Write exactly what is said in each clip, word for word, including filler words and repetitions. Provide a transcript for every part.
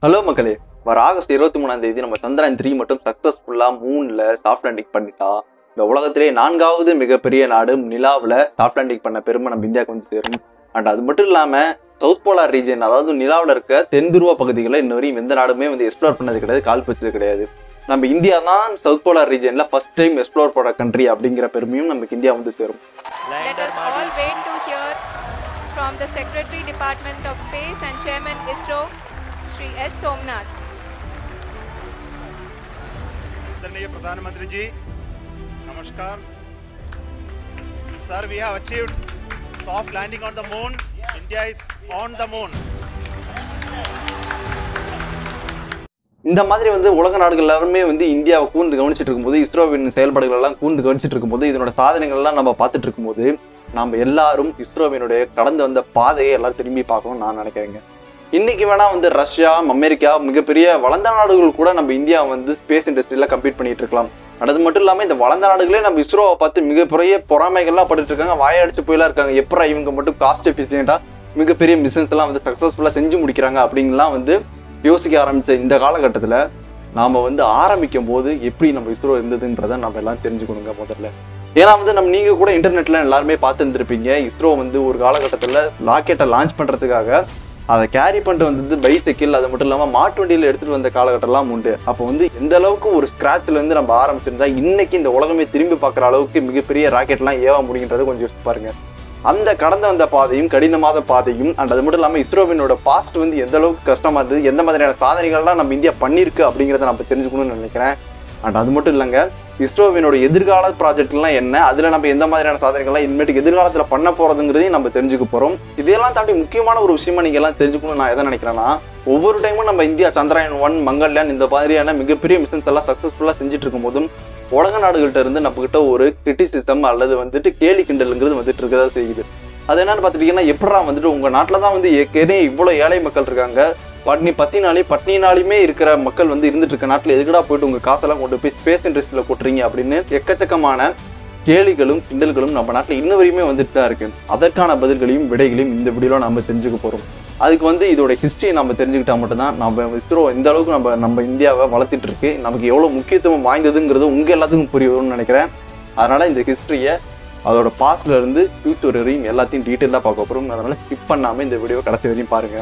Hello மக்களே, வர August இருபத்தி மூணாம் தேதி நம்ம சந்திரயான் த்ரீ மட்டும் சக்சஸ்ஃபுல்லா மூன்ல சாஃப்ட் லேண்டிங் பண்ணிட்டா இந்த உலகத்திலே நான்காவது மிகப்பெரிய நாடு நிலாவில் சாஃப்ட் லேண்டிங் பண்ண பெருமை நம்ம இந்தியாவுக்கு வந்து சேரும். அண்ட் அது மட்டும் இல்லாம சவுத் போலார் ரீஜன், அதாவது நிலாவில் இருக்க தென் துருவ பகுதிகளை இன்ன வரையும் எந்த நாடுமே வந்து எக்ஸ்ப்ளோர் பண்ணது கிடையாது, கால் வச்சது கிடையாது. நம்ம இந்தியா தான் சவுத் போலார் ரீஜன்ல ஃபர்ஸ்ட் டைம் எக்ஸ்ப்ளோர் பண்ண கண்ட்ரி அப்படிங்கிற பெருமையும் நமக்கு இந்தியா வந்து சேரும். Let us all wait to hear from the Secretary Department of Space and Chairman ISRO, Shri S. Somnath. आदरणीय प्रधानमंत्री जी, नमस्कार. Sir, we have achieved soft landing on the moon. India is on the moon. இந்த மாதிரி வந்து உலக நாடுகள் எல்லாருமே வந்து இந்தியாவை கூர்ந்து கவனிச்சுட்டு இருக்கும்போது, இஸ்ரோவின் செயல்பாடுகள் எல்லாம் கூர்ந்து கவனிச்சுட்டு இருக்கும்போது, இதனோட சாதனைகள் எல்லாம் நம்ம பார்த்துட்டு இருக்கும்போது, நம்ம எல்லாரும் இஸ்ரோவினுடைய கடந்து வந்த பாதையை எல்லாரும் திரும்பி பார்க்கணும்னு நான் நினைக்கிறேங்க. இன்னைக்கு வேணா வந்து ரஷ்யா, அமெரிக்கா, மிகப்பெரிய வளர்ந்த நாடுகள் கூட நம்ம இந்தியா வந்து ஸ்பேஸ் இண்டஸ்ட்ரியில கம்பீட் பண்ணிட்டு இருக்கலாம். அது மட்டும் இல்லாம இந்த வளர்ந்த நாடுகளே நம்ம இஸ்ரோவை பார்த்து மிகப்பெரிய பொறாமைகள்லாம் பட்டுட்டு இருக்காங்க, வாயடிச்சு போயிலாம் இருக்காங்க. எப்பரா இவங்க மட்டும் காஸ்ட் எஃபிஷியன்டா மிகப்பெரிய மிஷன்ஸ் எல்லாம் வந்து சக்சஸ்ஃபுல்லா செஞ்சு முடிக்கிறாங்க அப்படின்லாம் வந்து யோசிக்க ஆரம்பிச்ச இந்த காலகட்டத்துல நாம வந்து ஆரம்பிக்கும் போது எப்படி நம்ம இஸ்ரோ இருந்ததுன்றதை நம்ம எல்லாம் தெரிஞ்சுக்கணுங்க முதல்ல. ஏன்னா வந்து நம்ம நீங்க கூட இன்டர்நெட்ல எல்லாருமே பார்த்து இருந்திருப்பீங்க, இஸ்ரோ வந்து ஒரு காலகட்டத்துல ராக்கெட்டை லான்ச் பண்றதுக்காக அதை கேரி பண்ணிட்டு வந்தது பைசைக்கிள், அது மட்டும் இல்லாம மாட்டு வண்டியில எடுத்துட்டு வந்த காலகட்டம்லாம் உண்டு. அப்போ வந்து எந்த அளவுக்கு ஒரு ஸ்கிராச்ல இருந்து நம்ம ஆரம்பிச்சிருந்தா இன்னைக்கு இந்த உலகமே திரும்பி பார்க்குற அளவுக்கு மிகப்பெரிய ராக்கெட் எல்லாம் ஏவ முடியுன்றதை கொஞ்சம் யோசிச்சு பாருங்க. அந்த கடந்து வந்த பாதையும் கடினமான பாதையும் அண்ட் அது மட்டும் இல்லாம இஸ்ரோவினோட பாஸ்ட் வந்து எந்த அளவுக்கு கஷ்டமா இருந்தது, எந்த மாதிரியான சாதனைகள்லாம் நம்ம இந்தியா பண்ணிருக்கு அப்படிங்கிறத நம்ம தெரிஞ்சுக்கணும்னு நினைக்கிறேன். அண்ட் அது மட்டும் இல்லைங்க, இஸ்ரோவினோட எதிர்கால ப்ராஜெக்ட் எல்லாம் என்ன, அதுல நம்ம எந்த மாதிரியான சாதனைகள்லாம் இனிமேட்டுக்கு எதிர்காலத்துல பண்ண போறதுங்கிறதையும் நம்ம தெரிஞ்சுக்க போறோம். இதெல்லாம் தாண்டி முக்கியமான ஒரு விஷயமா நீங்க எல்லாம் தெரிஞ்சுக்கணும் நான் எதை நினைக்கிறேன்னா, ஒவ்வொரு டைமும் நம்ம இந்தியா சந்திரயான் ஒன், மங்கள்யான் இந்த மாதிரியான மிகப்பெரிய மிஷன்ஸ் எல்லாம் சக்சஸ்ஃபுல்லா செஞ்சுட்டு இருக்கும் போதும் உலக நாடுகள்கிட்ட இருந்து நம்ம கிட்ட ஒரு கிரிட்டிசிசம் அல்லது வந்துட்டு கேலி கிண்டல்ங்கிறது வந்துட்டு இருக்கதா செய்யுது. அது என்னன்னு பாத்துட்டீங்கன்னா, எப்படா வந்துட்டு உங்க நாட்டுலதான் வந்து ஏற்கனவே இவ்வளவு ஏழை மக்கள் இருக்காங்க, பட்னி பசினாலே பட்னினாலுமே இருக்கிற மக்கள் வந்து இருந்துட்டு இருக்க நாட்டுல எதுக்கடா போயிட்டு உங்க காசெல்லாம் கொண்டு போய் ஸ்பேஸ் இண்டஸ்ட்ரியில கொட்டுறீங்க அப்படின்னு எக்கச்சக்கமான கேலிகளும் கிண்டல்களும் நம்ம நாட்டுல இன்ன வரையுமே வந்துட்டு தான் இருக்கு. அதற்கான பதில்களையும் விடைகளையும் இந்த வீடியோல நம்ம தெரிஞ்சுக்க போறோம். அதுக்கு வந்து இதோட ஹிஸ்டரியை நம்ம தெரிஞ்சுக்கிட்டா மட்டும்தான் நம்ம இஸ்ரோ எந்த அளவுக்கு நம்ம நம்ம இந்தியாவை வளர்த்துட்டு இருக்கு, நமக்கு எவ்வளவு முக்கியத்துவம் வாய்ந்ததுங்கிறது உங்க எல்லாத்துக்கும் புரியும்னு நினைக்கிறேன். அதனால இந்த ஹிஸ்டரியை அதோட பாஸ்ட்ல இருந்து ஃபியூச்சர் வரையும் எல்லாத்தையும் டீட்டெயிலா பார்க்க போறோம். அதனால ஸ்கிப் பண்ணாம இந்த வீடியோ கடைசி வரையும் பாருங்க.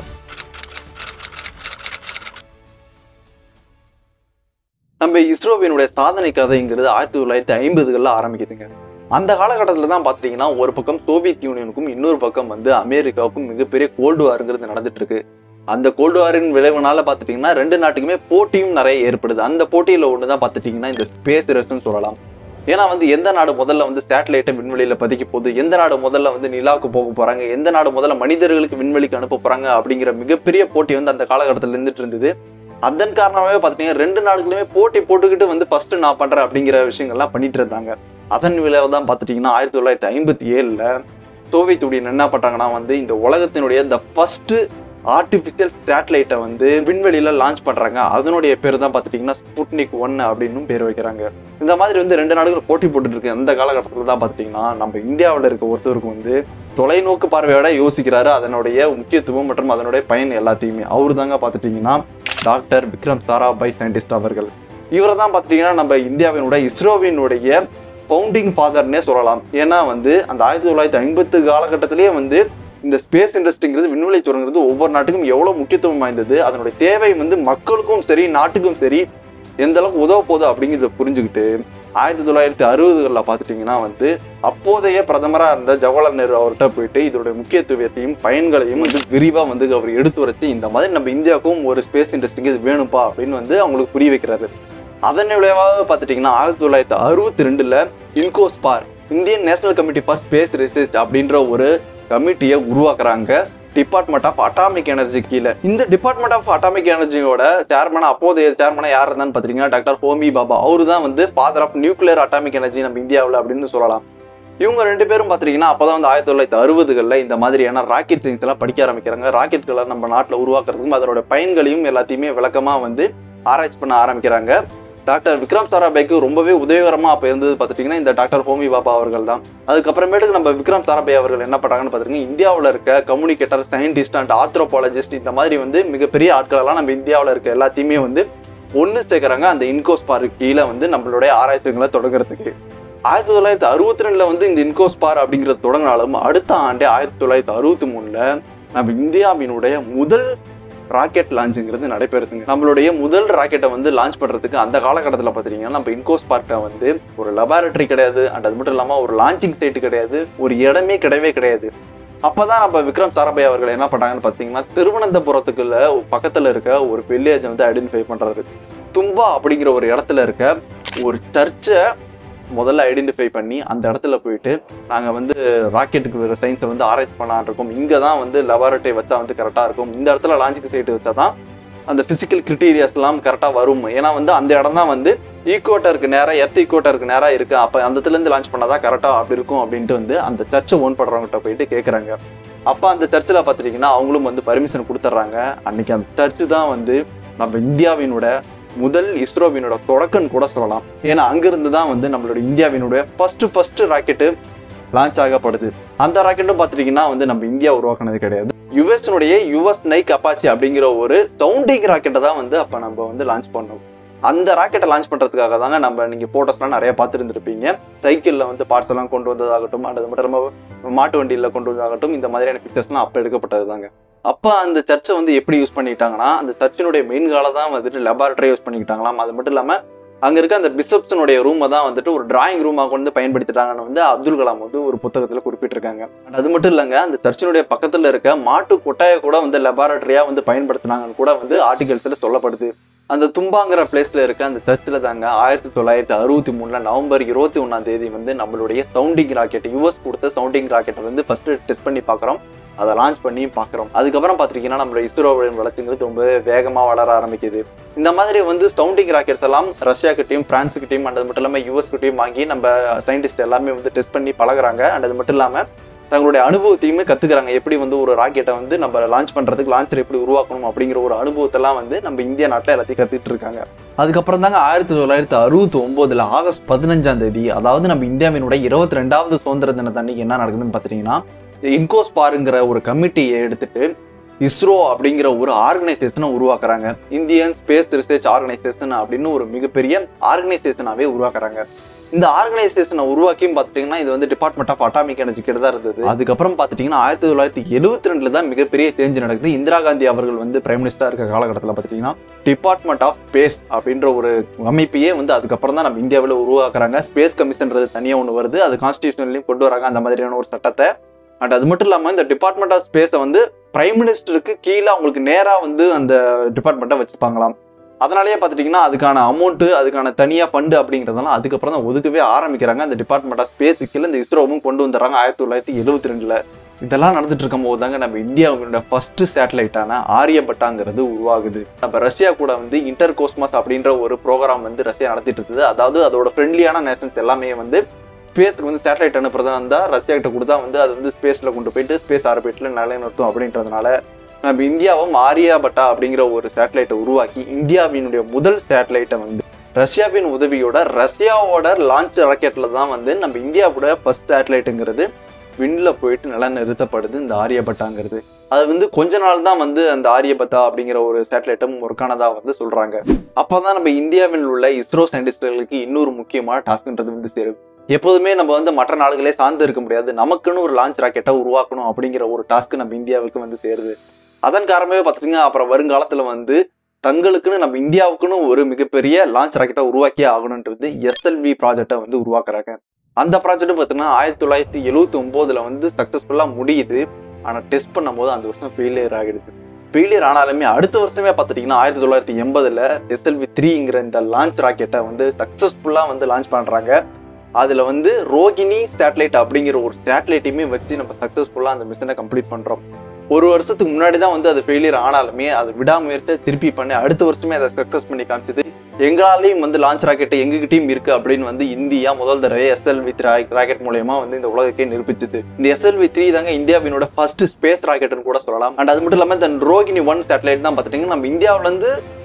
நம்ம இஸ்ரோவினுடைய சாதனை கதைங்கிறது ஆயிரத்தி தொள்ளாயிரத்தி ஐம்பதுகள்ல ஆரம்பிக்குதுங்க. அந்த காலகட்டத்துல தான் பாத்துட்டீங்கன்னா ஒரு பக்கம் சோவியத் யூனியனுக்கும் இன்னொரு பக்கம் வந்து அமெரிக்காவுக்கும் மிகப்பெரிய கோல்டு வாருங்கிறது நடந்துட்டு இருக்கு. அந்த கோல்டு வாரின் விளைவுனால பாத்துட்டீங்கன்னா ரெண்டு நாட்டுக்குமே போட்டியும் நிறைய ஏற்படுது. அந்த போட்டியில ஒண்ணுதான் பாத்துட்டீங்கன்னா இந்த ஸ்பேஸ் ரேஸ்ன்னு சொல்லலாம். ஏன்னா வந்து எந்த நாடு முதல்ல வந்து சேட்டலைட்டை விண்வெளியில பதிக்க போகுது, எந்த நாடு முதல்ல வந்து நிலாவுக்கு போக போறாங்க, எந்த நாடு முதல்ல மனிதர்களுக்கு விண்வெளிக்கு அனுப்ப போறாங்க அப்படிங்கிற மிகப்பெரிய போட்டி வந்து அந்த காலகட்டத்துல இருந்துட்டு இருந்தது. அதன் காரணமாவே பாத்தீங்கன்னா ரெண்டு நாடுகளுமே போட்டி போட்டுக்கிட்டு வந்து ஃபர்ஸ்ட் நான் பண்றேன் அப்படிங்கிற விஷயங்கள்லாம் பண்ணிட்டு இருந்தாங்க. அதன் விளைவு தான் பாத்துட்டீங்கன்னா ஆயிரத்தி தொள்ளாயிரத்தி ஐம்பத்தி ஏழுல சோவியத் யூனியன் என்ன பண்றாங்கன்னா வந்து இந்த உலகத்தினுடைய இந்த ஃபர்ஸ்ட் ஆர்டிபிஷியல் சேட்டலைட்டை வந்து விண்வெளியில லான்ச் பண்றாங்க. அதனுடைய பேர் தான் பாத்துட்டீங்கன்னா ஸ்புட்னிக் ஒன் அப்படின்னு பேர் வைக்கிறாங்க. இந்த மாதிரி வந்து ரெண்டு நாடுகள் போட்டி போட்டுட்டு இருக்கு. அந்த காலகட்டத்துல தான் பாத்துட்டீங்கன்னா நம்ம இந்தியாவில் இருக்க ஒருத்தருக்கு வந்து தொலைநோக்கு பார்வையோட யோசிக்கிறாரு அதனுடைய முக்கியத்துவம் மற்றும் அதனுடைய பயன் எல்லாத்தையுமே. அவரு தாங்க பாத்துட்டீங்கன்னா டாக்டர் விக்ரம் சாராபாய் சயின்டிஸ்ட் அவர்கள். இவரை தான் பாத்துட்டீங்கன்னா நம்ம இந்தியாவினுடைய இஸ்ரோவினுடைய ஃபவுண்டிங் ஃபாதர்னே சொல்லலாம். ஏன்னா வந்து அந்த ஆயிரத்தி தொள்ளாயிரத்தி ஐம்பத்து காலகட்டத்திலேயே வந்து இந்த ஸ்பேஸ் இண்டஸ்ட்ரிங்கிறது விண்வெளி துறைங்கிறது ஒவ்வொரு நாட்டுக்கும் எவ்வளவு முக்கியத்துவம் வாய்ந்தது, அதனுடைய தேவை வந்து மக்களுக்கும் சரி நாட்டுக்கும் சரி எந்த அளவுக்கு உதவ போகுது அப்படிங்கிறத புரிஞ்சுக்கிட்டு ஆயிரத்தி தொள்ளாயிரத்தி அறுபதுகளில் பார்த்துட்டீங்கன்னா வந்து அப்போதைய பிரதமராக இருந்த ஜவஹர்லால் நேரு அவர்கிட்ட போயிட்டு இதோட முக்கியத்துவத்தையும் பயன்களையும் வந்து விரிவாக வந்து அவர் எடுத்து வரைச்சு இந்த மாதிரி நம்ம இந்தியாவுக்கும் ஒரு ஸ்பேஸ் இண்டஸ்ட்ரிக்கு இது வேணும்பா அப்படின்னு வந்து அவங்களுக்கு புரிய வைக்கிறாரு. அதன் விளைவாக பார்த்துட்டீங்கன்னா ஆயிரத்தி தொள்ளாயிரத்தி அறுபத்தி ரெண்டுல INCOSPAR, Indian national committee for space research அப்படின்ற ஒரு கமிட்டியை உருவாக்குறாங்க டிபார்ட்மெண்ட் ஆஃப் அட்டாமிக் எனர்ஜி கீழே. இந்த டிபார்ட்மெண்ட் ஆஃப் அட்டாமிக் எனர்ஜியோட சேர்மனா அப்போதைய சேர்மனா யார் இருந்தான்னு பாத்தீங்கன்னா டாக்டர் ஹோமி பாபா. அவரு தான் வந்து father of nuclear atomic energy நம்ம இந்தியாவில் அப்படின்னு சொல்லலாம். இவங்க ரெண்டு பேரும் பாத்தீங்கன்னா அப்பதான் வந்து ஆயிரத்தி தொள்ளாயிரத்தி அறுபதுகள்ல இந்த மாதிரியான ராக்கெட் சயின்ஸ் எல்லாம் படிக்க ஆரம்பிக்கிறாங்க. ராக்கெட்களை நம்ம நாட்டுல உருவாக்குறதுக்கும் அதோட பயன்களையும் எல்லாத்தையுமே விளக்கமா வந்து ஆராய்ச்சி பண்ண ஆரம்பிக்கிறாங்க. டாக்டர் விக்ரம் சாராபாய்க்கு ரொம்பவே உதவிகரமா அப்ப இருந்தது பாத்துட்டீங்கன்னா இந்த டாக்டர் ஹோமி பாபா அவர்கள் தான். அதுக்கப்புறமேட்டுக்கு நம்ம விக்ரம் சாராபாய் அவர்கள் என்ன பண்றாங்கன்னு பாத்தீங்கன்னா இந்தியாவில் இருக்க கம்யூனிகேட்டர், சயின்டிஸ்ட் அண்ட் ஆந்த்ரோபாலஜிஸ்ட் இந்த மாதிரி வந்து மிகப்பெரிய ஆட்கள் எல்லாம் நம்ம இந்தியாவில் இருக்க எல்லாத்தையுமே வந்து ஒன்னு சேர்க்கறாங்க அந்த இன்கோஸ் பார்க்கு கீழே வந்து நம்மளுடைய ஆராய்ச்சிகளை தொடங்குறதுக்கு. ஆயிரத்தி தொள்ளாயிரத்தி அறுபத்தி ரெண்டுல வந்து இந்த இன்கோஸ் பார் அப்படிங்கிறது தொடங்கினாலும் அடுத்த ஆண்டே ஆயிரத்தி தொள்ளாயிரத்தி அறுபத்தி மூணுல நம்ம இந்தியாவினுடைய முதல் ராக்கெட் லான்ச்சுங்கிறது நடைபெறுதுங்க. நம்மளுடைய முதல் ராக்கெட்டை வந்து லான்ச் பண்றதுக்கு அந்த காலகட்டத்தில் பாத்தீங்கன்னா நம்ம இன்கோஸ் பார்க்க வந்து ஒரு லெபார்டரி கிடையாது அண்ட் அது மட்டும் இல்லாம ஒரு லான்ச்சிங் சைட் கிடையாது, ஒரு இடமே கிடையவே கிடையாது. அப்பதான் நம்ம விக்ரம் சாராபாய் அவர்கள் என்ன பண்றாங்கன்னு பாத்தீங்கன்னா திருவனந்தபுரத்துக்குள்ள பக்கத்துல இருக்க ஒரு வில்லேஜ் வந்து ஐடென்டிஃபை பண்றாரு. தும்பா அப்படிங்கிற ஒரு இடத்துல இருக்க ஒரு சர்ச்சை முதல்ல ஐடென்டிஃபை பண்ணி அந்த இடத்துல போயிட்டு நாங்கள் வந்து ராக்கெட்டுக்கு சயின்ஸை வந்து ஆராய்ச்சி பண்ணலான் இருக்கோம், இங்கே தான் வந்து லெபார்டரி வச்சா வந்து கரெக்டாக இருக்கும், இந்த இடத்துல லான்ச்சிங் சைட்டு வச்சா தான் அந்த பிசிக்கல் கிரிட்டீரியாஸ் எல்லாம் கரெக்டாக வரும், ஏன்னா வந்து அந்த இடம் தான் வந்து ஈக்குவேட்டருக்கு நேராக எர்த் ஈக்குவேட்டருக்கு நேராக இருக்கு, அப்போ அந்த இடத்துலேருந்து லான்ச் பண்ணாதான் கரெக்டாக அப்படி இருக்கும் அப்படின்ட்டு வந்து அந்த சர்ச்சை ஓன் பண்ணுறவங்ககிட்ட போயிட்டு கேட்குறாங்க. அப்போ அந்த சர்ச்சில் பார்த்துட்டிங்கன்னா அவங்களும் வந்து பர்மிஷன் கொடுத்துட்றாங்க. அன்னைக்கு அந்த சர்ச்சு தான் வந்து நம்ம இந்தியாவினோட முதல் இஸ்ரோவினோட தொடக்கம் கூட சொல்லலாம். ஏன்னா அங்கிருந்து தான் வந்து நம்மளோட இந்தியாவினுடைய ஃபர்ஸ்ட் ஃபர்ஸ்ட் ராக்கெட்டு லான்ச் ஆகப்படுது. அந்த ராக்கெட்டும் பார்த்துட்டீங்கன்னா வந்து நம்ம இந்தியா உருவாக்குனது கிடையாது. யுஎஸ்னுடைய யுஎஸ் நைக் அப்பாச்சி அப்படிங்கிற ஒரு சவுண்டிங் ராக்கெட்டை தான் வந்து அப்ப நம்ம வந்து லான்ச் பண்ணோம். அந்த ராக்கெட்டை லான்ச் பண்றதுக்காக தாங்க நம்ம நீங்க போட்டோஸ்லாம் நிறைய பார்த்துருந்துருப்பீங்க. சைக்கிள்ல வந்து பார்ட்ஸ் எல்லாம் கொண்டு வந்ததாகட்டும், அது மட்டும் இல்லாம மாட்டு வண்டியில கொண்டு வந்ததாகட்டும், இந்த மாதிரியான பிக்சர்ஸ்லாம் அப்ப எடுக்கப்பட்டது தாங்க. அப்ப அந்த சர்ச்சை வந்து எப்படி யூஸ் பண்ணிக்கிட்டாங்கன்னா அந்த சர்ச்சினுடைய மெயின் கால தான் வந்துட்டு லெபார்டரி யூஸ் பண்ணிக்கிட்டாங்களாம். அது மட்டும் இல்லாம அங்க இருக்க அந்த பிஷப்ஸனுடைய ரூமை தான் வந்துட்டு ஒரு டிராயிங் ரூமா கொண்டு பயன்படுத்திட்டாங்கன்னு வந்து அப்துல் கலாம் வந்து ஒரு புத்தகத்துல குறிப்பிட்டிருக்காங்க. அது மட்டும் இல்லைங்க, அந்த சர்ச்சினுடைய பக்கத்துல இருக்க மாட்டு கொட்டாயை கூட வந்து லெபார்டரியா வந்து பயன்படுத்தினாங்கன்னு கூட வந்து ஆர்டிகல்ஸ்ல சொல்லப்படுது. அந்த தும்பாங்கிற பிளேஸ்ல இருக்க அந்த சர்ச்சில் தாங்க ஆயிரத்தி தொள்ளாயிரத்தி அறுபத்தி மூணுல நவம்பர் இருபத்தி ஒன்னாம் தேதி வந்து நம்மளுடைய சவுண்டிங் ராக்கெட், யூஎஸ் கொடுத்த சவுண்டிங் ராக்கெட்டை வந்து ஃபர்ஸ்ட் டெஸ்ட் பண்ணி பாக்குறோம், அதை லான்ச் பண்ணி பாக்குறோம். அதுக்கப்புறம் பாத்திருக்கீங்கன்னா நம்மளோட இஸ்ரோவின் வளர்ச்சிங்கிறது ரொம்ப வேகமா வளர ஆரம்பிக்குது. இந்த மாதிரி வந்து சவுண்டிங் ராக்கெட்ஸ் எல்லாம் ரஷ்யா கிட்டையும் பிரான்ஸ் கிட்டையும் அது மட்டும் இல்லாம யூஎஸ் கிட்டையும் வாங்கி நம்ம சயின்டிஸ்ட் எல்லாமே வந்து டெஸ்ட் பண்ணி பழகுறாங்க. அண்ட் அது மட்டும் இல்லாம தங்களுடைய அனுபவத்தையுமே கத்துக்கிறாங்க. எப்படி வந்து ஒரு ராக்கெட்டை வந்து நம்ம லான்ச் பண்றதுக்கு லான்ச்சர் எப்படி உருவாக்கணும் அப்படிங்கிற ஒரு அனுபவத்தெல்லாம் வந்து நம்ம இந்தியா நாட்டில் எல்லாத்தையும் கத்துக்கிட்டு இருக்காங்க. அதுக்கப்புறம் தாங்க ஆயிரத்தி தொள்ளாயிரத்தி அறுபத்தி ஒன்பதுல ஆகஸ்ட் பதினஞ்சாம் தேதி, அதாவது நம்ம இந்தியாவினுடைய இருபத்தி ரெண்டாவது சுதந்திர தினத்தன்னைக்கு என்ன நடக்குதுன்னு பாத்தீங்கன்னா இன்கோஸ் பாருங்கிற ஒரு கமிட்டியை எடுத்துட்டு இஸ்ரோ அப்படிங்கிற ஒரு ஆர்கனைசேஷனை உருவாக்குறாங்க. இந்தியன் ஸ்பேஸ் ரிசர்ச் ஆர்கனைசேஷன் அப்படின்னு ஒரு மிகப்பெரிய ஆர்கனைசேஷனாவே உருவாக்குறாங்க. இந்த ஆர்கனைசேஷனை உருவாக்கியும் பாத்துட்டீங்கன்னா இது வந்து டிபார்ட்மெண்ட் ஆஃப் அட்டாமிக் எனர்ஜி கிட்ட தான் இருந்தது. அதுக்கப்புறம் பாத்துட்டீங்கன்னா ஆயிரத்தி தொள்ளாயிரத்தி எழுபத்தி ரெண்டுல தான் மிகப்பெரிய சேஞ்ச் நடக்குது. இந்திரா காந்தி அவர்கள் வந்து பிரைம் மினிஸ்டரா இருக்க காலகட்டத்தில் பாத்துட்டீங்கன்னா டிபார்ட்மெண்ட் ஆஃப் ஸ்பேஸ் அப்படின்ற ஒரு அமைப்பையே வந்து அதுக்கப்புறம் தான் நம்ம இந்தியாவில் உருவாக்குறாங்க. ஸ்பேஸ் கமிஷன்றது தனியா ஒண்ணு வருது, அது கான்ஸ்டிடியூஷன்லயும் கொண்டு வராங்க அந்த மாதிரியான ஒரு சட்டத்தை. அண்ட் அது மட்டும் இல்லாம இந்த டிபார்ட்மெண்ட் ஆஃப் ஸ்பேஸை வந்து பிரைம் மினிஸ்டருக்கு கீழே அவங்களுக்கு நேரா வந்து அந்த டிபார்ட்மெண்ட்டை வச்சுப்பாங்களாம். அதனாலேயே பார்த்துட்டீங்கன்னா அதுக்கான அமௌண்ட், அதுக்கான தனியா ஃபண்டு அப்படிங்கிறதெல்லாம் அதுக்கப்புறம் தான் ஒதுக்கவே ஆரம்பிக்கிறாங்க. அந்த டிபார்ட்மெண்ட் ஆஃப் ஸ்பேஸ் கீழே இந்த இஸ்ரோவும் கொண்டு வந்துடுறாங்க ஆயிரத்தி தொள்ளாயிரத்தி எழுபத்தி ரெண்டுல. இதெல்லாம் நடந்துட்டு இருக்கும் போது தாங்க நம்ம இந்தியாவோட ஃபர்ஸ்ட் சேட்டலைட்டான ஆரியபட்டாங்கிறது உருவாகுது. நம்ம ரஷ்யா கூட வந்து இன்டர் கோஸ்மாஸ் அப்படின்ற ஒரு ப்ரோக்ராம் வந்து ரஷ்யா நடத்திட்டு இருக்குது. அதாவது அதோட ஃப்ரெண்ட்லியான நேஷன்ஸ் எல்லாமே வந்து ஸ்பேஸ்க்கு வந்து சேட்டலைட் அனுப்புறதா இருந்தா ரஷ்யா கிட்ட கொடுத்தா வந்து அது வந்து ஸ்பேஸ்ல கொண்டு போயிட்டு ஸ்பேஸ் ஆர்பிட்ல நிலைநிறுத்தும் அப்படின்றதுனால நம்ம இந்தியாவும் ஆரியபட்டா அப்படிங்கிற ஒரு சேட்டலைட்டை உருவாக்கி இந்தியாவினுடைய முதல் சேட்டலைட்டை வந்து ரஷ்யாவின் உதவியோட ரஷ்யாவோட லான்ச் ராக்கெட்ல தான் வந்து நம்ம இந்தியாவோட ஃபர்ஸ்ட் சேட்டலைட்டுங்கிறது விண்ல போயிட்டு நிலைநிறுத்தப்படுது இந்த ஆரியபட்டாங்கிறது. அது வந்து கொஞ்ச நாள் தான் வந்து அந்த ஆரியபத்தா அப்படிங்கிற ஒரு சேட்டலைட்டும் ஒர்க்கானதா வந்து சொல்றாங்க. அப்பதான் நம்ம இந்தியாவில் உள்ள இஸ்ரோ சயின்டிஸ்டுகளுக்கு இன்னொரு முக்கியமான டாஸ்க்ன்றது வந்து சேரும். எப்போதுமே நம்ம வந்து மற்ற நாடுகளே சார்ந்து இருக்க முடியாது, நமக்குன்னு ஒரு லான்ச் ராக்கெட்டை உருவாக்கணும் அப்படிங்கிற ஒரு டாஸ்க் நம்ம இந்தியாவுக்கு வந்து சேருது. அதன் காரணமே பார்த்துட்டீங்கன்னா அப்புறம் வருங்காலத்துல வந்து தங்களுக்குன்னு நம்ம இந்தியாவுக்குன்னு ஒரு மிகப்பெரிய லான்ச் ராக்கெட்டை உருவாக்கியே ஆகணுன்றது எஸ்எல்வி ப்ராஜெக்டை வந்து உருவாக்குறாங்க. அந்த ப்ராஜெக்ட் பார்த்தீங்கன்னா ஆயிரத்தி தொள்ளாயிரத்தி எழுபத்தி ஒன்பதுல வந்து சக்சஸ்ஃபுல்லா முடியுது. ஆனா டெஸ்ட் பண்ணும் போது அந்த வருஷம் ஃபெயிலியர் ஆகிடுது. ஃபெயிலியர் ஆனாலுமே அடுத்த வருஷமே பார்த்துட்டீங்கன்னா ஆயிரத்தி தொள்ளாயிரத்தி எண்பதுல எஸ்எல்வி த்ரீங்கிற இந்த லான்ச் ராக்கெட்டை வந்து சக்சஸ்ஃபுல்லா வந்து லான்ச் பண்றாங்க. அதுல வந்து ரோகிணி சேட்டலைட் அப்படிங்கிற ஒரு சேட்டலைட்டையுமே வச்சு நம்ம சக்சஸ்ஃபுல்லா அந்த மிஷனை கம்ப்ளீட் பண்றோம். ஒரு வருஷத்துக்கு முன்னாடி தான் வந்து அது ஃபெயிலியர் ஆனாலுமே அது விடாமுயற்சியை திருப்பி பண்ணி அடுத்த வருஷமே அதை சக்சஸ் பண்ணி காமிச்சது. எங்களாலையும் வந்து லான்ச் ராக்கெட் எங்ககிட்டயும் இருக்கு அப்படின்னு வந்து இந்தியா முதல் தடவை எஸ்எல்வி ராக்கெட் மூலயமா வந்து இந்த உலகக்கே நிரூபிச்சது. இந்த எஸ்எல்வி த்ரீ தாங்க இந்தியாவினோட ஃபர்ஸ்ட் ஸ்பேஸ் ராக்கெட்னு கூட சொல்லலாம். அண்ட் அது மட்டும் இல்லாம இந்த ரோகிணி ஒன் சேட்டலைட் தான் பார்த்துட்டீங்கன்னா நம்ம இந்தியாவில இருந்து